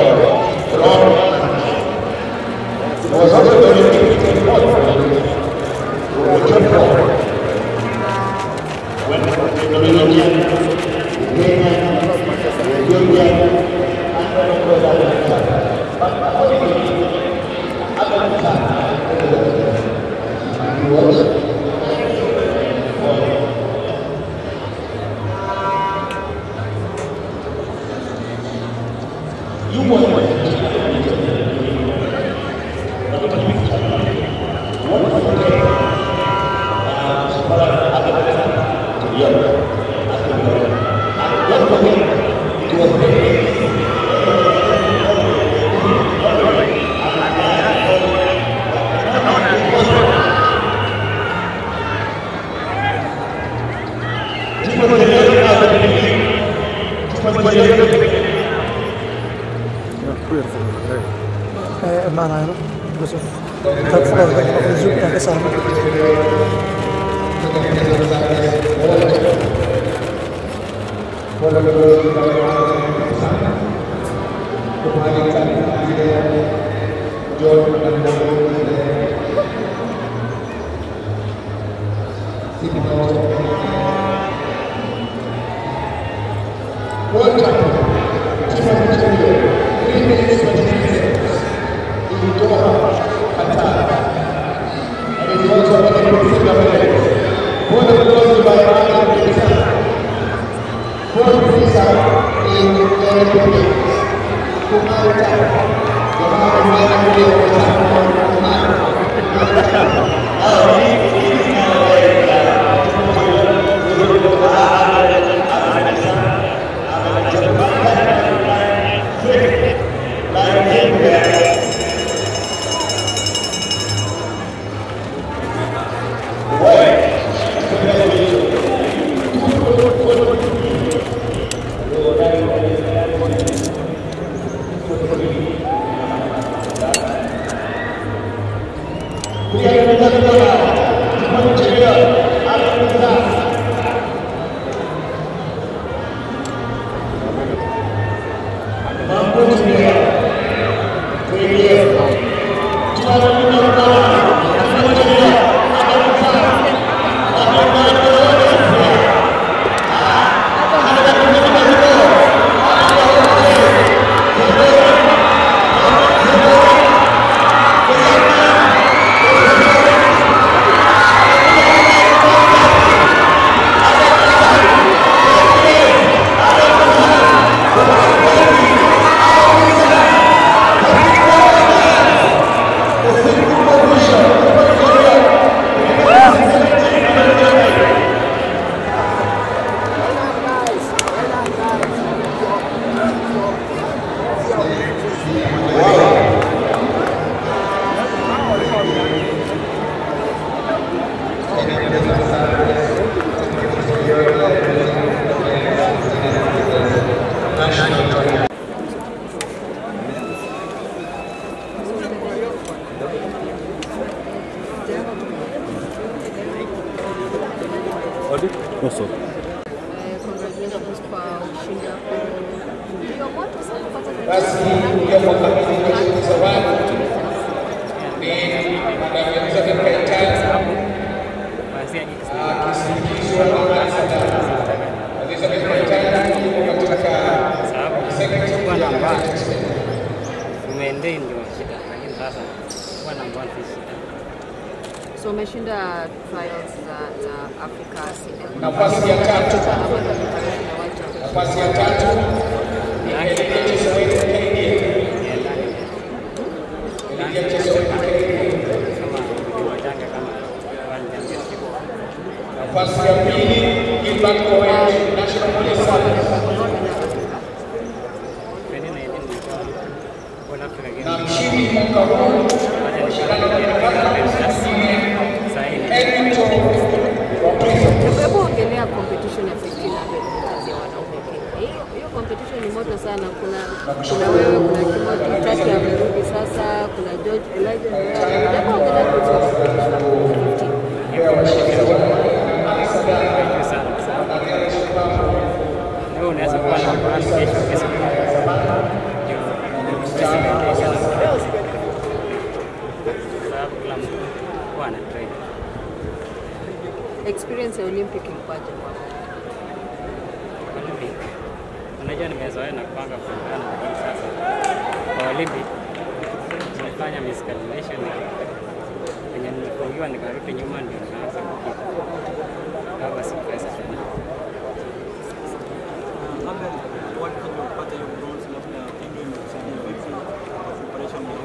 George Manangoi, World Cup, Timothy Cheruiyot, 3 minutes 29 seconds in Doha, Qatar. And it's also one of the biggest one of the closest by Abel Kipsang. Fourth Kipsang in Emedy Kiplimo, Kumari Taki, Daniel So umeshinda trials za Africa nafasi ya tatu nafasi ya pili National Police Service na mshindi mwaka huu Hebu ongelea competition ya 1500 ya wanaume Kenya. Hiyo competition ni moto sana. Kuna wewe, kuna Timothy Cheruiyot amerudi sasa, kuna George Manangoi. Hebu ongelea competition. experience ya Olympic ilikuwaje kwako? Olympic. Unajua nimezoea na kupanga kulingana na hii sasa. Kwa Olympic nilifanya miscalculation na kwenye nilifungiwa nikarudi nyuma ndio nikaanza kukipa. Kama si pesa tena. Abel, what did you pata hiyo bronze labda Kenya imekusaidia vipi preparation ya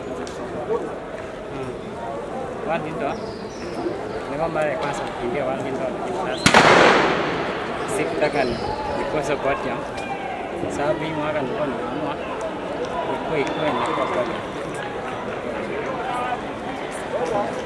World Indoor. Nilikuwa mara ya kwanza kukimbia World Indoor sasa. Sikutaka nikose podium. Sababu hii mwaka nilikuwa nimeamua ikuwe na kwa podium.